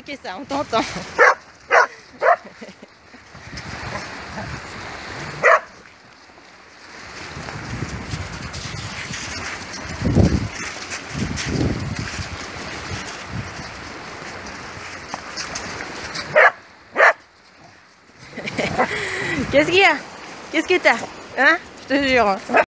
expliquer ça, on t'entend. Qu'est-ce qu'il y a? Qu'est-ce que t'as? Hein? Je te jure.